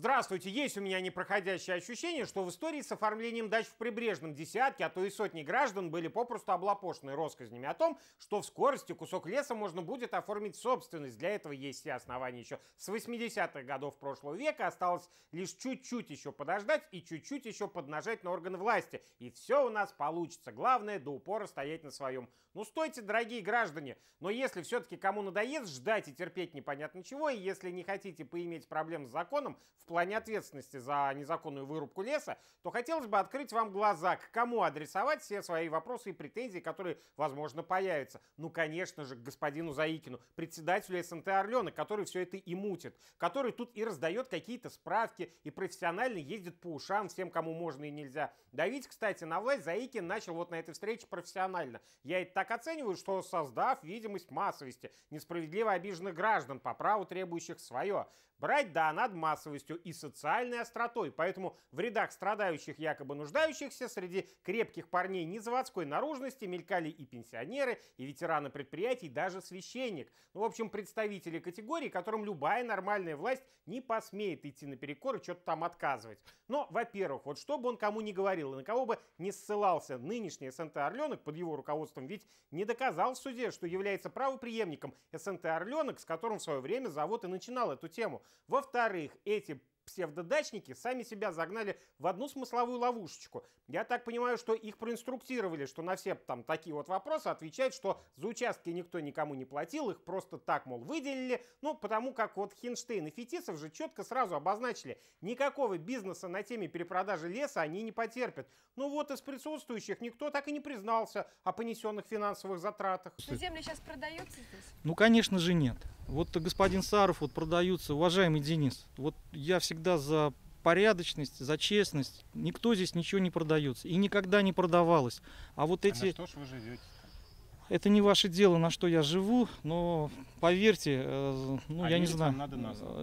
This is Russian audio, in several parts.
Здравствуйте! Есть у меня непроходящее ощущение, что в истории с оформлением дач в Прибрежном десятки, а то и сотни граждан были попросту облапошены россказнями о том, что в скорости кусок леса можно будет оформить в собственность. Для этого есть все основания еще с 80-х годов прошлого века. Осталось лишь чуть-чуть еще подождать и чуть-чуть еще поднажать на органы власти. И все у нас получится. Главное, до упора стоять на своем. Ну стойте, дорогие граждане! Но если все-таки кому надоест ждать и терпеть непонятно чего, и если не хотите поиметь проблем с законом, в плане ответственности за незаконную вырубку леса, то хотелось бы открыть вам глаза, к кому адресовать все свои вопросы и претензии, которые, возможно, появятся. Ну, конечно же, к господину Заикину, председателю СНТ «Орленок», который все это и мутит, который тут и раздает какие-то справки, и профессионально ездит по ушам всем, кому можно и нельзя. Давить, кстати, на власть Заикин начал вот на этой встрече профессионально. Я это так оцениваю, что создав видимость массовости несправедливо обиженных граждан, по праву требующих свое. Брать, да, над массовостью и социальной остротой, поэтому в рядах страдающих, якобы нуждающихся, среди крепких парней незаводской наружности мелькали и пенсионеры, и ветераны предприятий, даже священник. Ну, в общем, представители категории, которым любая нормальная власть не посмеет идти наперекор и что-то там отказывать. Но, во-первых, вот что бы он кому ни говорил и на кого бы не ссылался нынешний СНТ «Орленок» под его руководством, ведь не доказал в суде, что является правопреемником СНТ «Орленок», с которым в свое время завод и начинал эту тему. Во-вторых, эти псевдодачники сами себя загнали в одну смысловую ловушечку. Я так понимаю, что их проинструктировали, что на все там такие вот вопросы отвечать, что за участки никто никому не платил, их просто так, мол, выделили. Ну, потому как вот Хинштейн и Фетисов же четко сразу обозначили, никакого бизнеса на теме перепродажи леса они не потерпят. Ну вот из присутствующих никто так и не признался о понесенных финансовых затратах. Что земли сейчас продаются здесь? Ну, конечно же, нет. Вот господин Саров вот продаются, уважаемый Денис, вот я всегда за порядочность, за честность. Никто здесь ничего не продается и никогда не продавалось. А вот эти... на что ж вы живете? Это не ваше дело, на что я живу, но поверьте, ну я не знаю, надо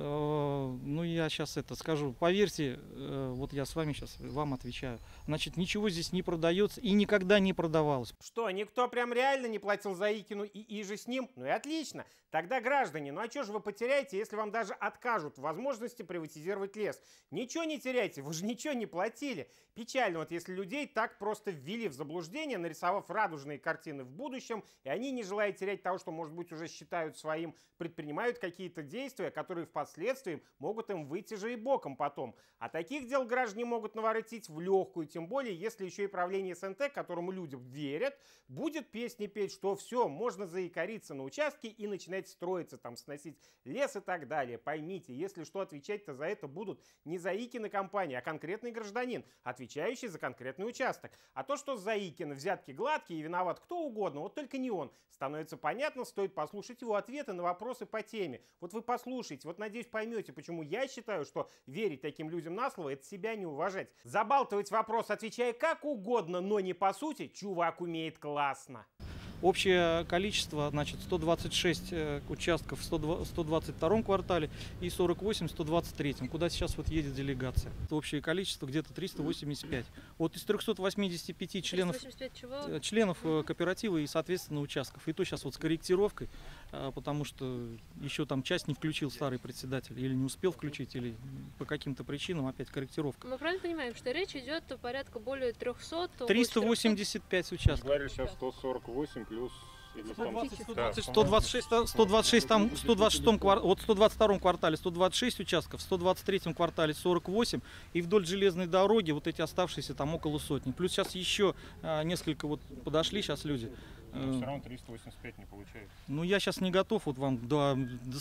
ну я сейчас это скажу, поверьте, вот я с вами сейчас вам отвечаю, значит, ничего здесь не продается и никогда не продавалось. Что, никто прям реально не платил Заикину и же с ним? Ну и отлично. Тогда, граждане, ну а что же вы потеряете, если вам даже откажут в возможности приватизировать лес? Ничего не теряйте, вы же ничего не платили. Печально, вот если людей так просто ввели в заблуждение, нарисовав радужные картины в будущем, и они, не желая терять того, что, может быть, уже считают своим, предпринимают какие-то действия, которые впоследствии могут им выйти же и боком потом. А таких дел граждане могут наворотить в легкую, тем более, если еще и правление СНТ, которому люди верят, будет песни петь, что все, можно заикариться на участке и начинать строиться, там, сносить лес и так далее. Поймите, если что, отвечать-то за это будут не Заикины компании, а конкретный гражданин, отвечающий за конкретный участок. А то, что Заикин взятки гладкие и виноват кто угодно, вот только не он. Становится понятно, стоит послушать его ответы на вопросы по теме. Вот вы послушайте, вот надеюсь поймете, почему я считаю, что верить таким людям на слово — это себя не уважать. Забалтывать вопрос, отвечая как угодно, но не по сути, чувак умеет классно. Общее количество, значит, 126 участков в 122 квартале и 48 в 123, куда сейчас вот едет делегация. Общее количество где-то 385. Вот из 385 членов, 385 членов кооператива и, соответственно, участков. И то сейчас вот с корректировкой, потому что еще там часть не включил старый председатель, или не успел включить, или по каким-то причинам опять корректировка. Мы правильно понимаем, что речь идет порядка более 300? 385 участков. Говорили сейчас 148 плюс... 126, там в 126 вот в 122 квартале 126 участков, в 123 квартале 48 и вдоль железной дороги вот эти оставшиеся там около сотни. Плюс сейчас еще несколько вот подошли сейчас люди. Но все равно 385 не получается. Ну я сейчас не готов вот вам до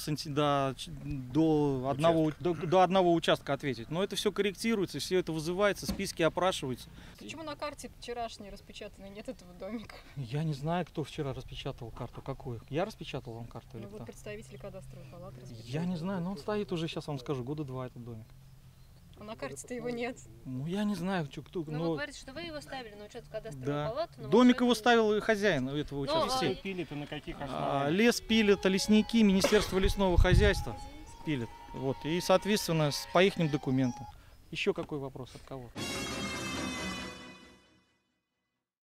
одного участка ответить. Но это все корректируется, все это вызывается, списки опрашиваются. Почему на карте вчерашней распечатанной нет этого домика? Я не знаю, кто вчера распечатал карту, какую. Я распечатал вам карту или Ну кто? вот представители кадастровой палаты распечатали. Я не знаю, но он стоит уже, сейчас вам скажу, года 2 этот домик. А на карте-то его нет. Ну я не знаю, кто. Но вы говорите, что вы его ставили на учет в кадастровую палату. Домик его ставил хозяин этого участка. Лес пилит, и на каких основаниях? Лес пилят, лесники, Министерство лесного хозяйства пилит. Вот. И, соответственно, по ихним документам. Еще какой вопрос от кого?